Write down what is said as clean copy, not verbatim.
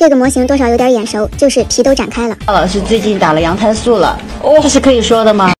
这个模型多少有点眼熟，就是皮都展开了。 老师最近打了羊胎素了，这是可以说的吗？